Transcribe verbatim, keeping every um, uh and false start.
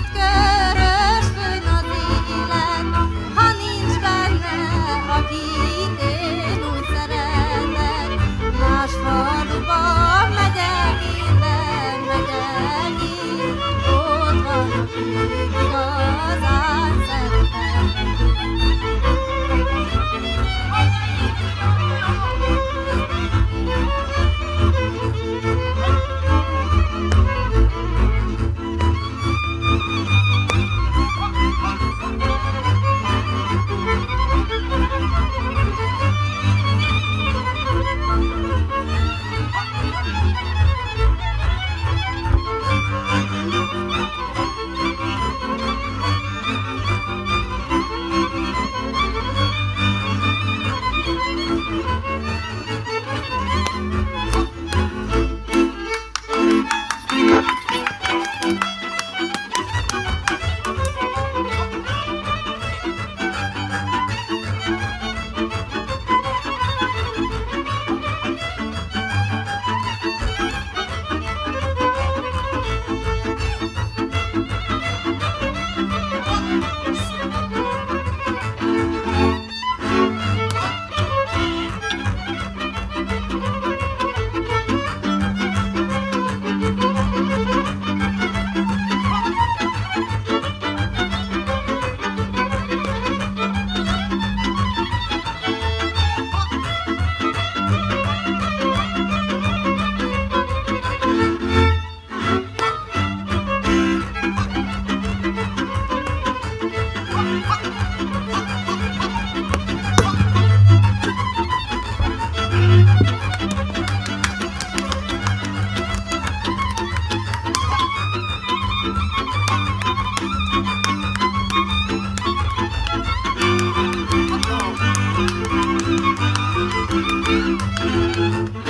itt körös fönn az élet, ha nincs benne, akit én úgy szeretek. Más faluba megyek én, de megyek én, ott van, akit igazán szeretek. Thank you.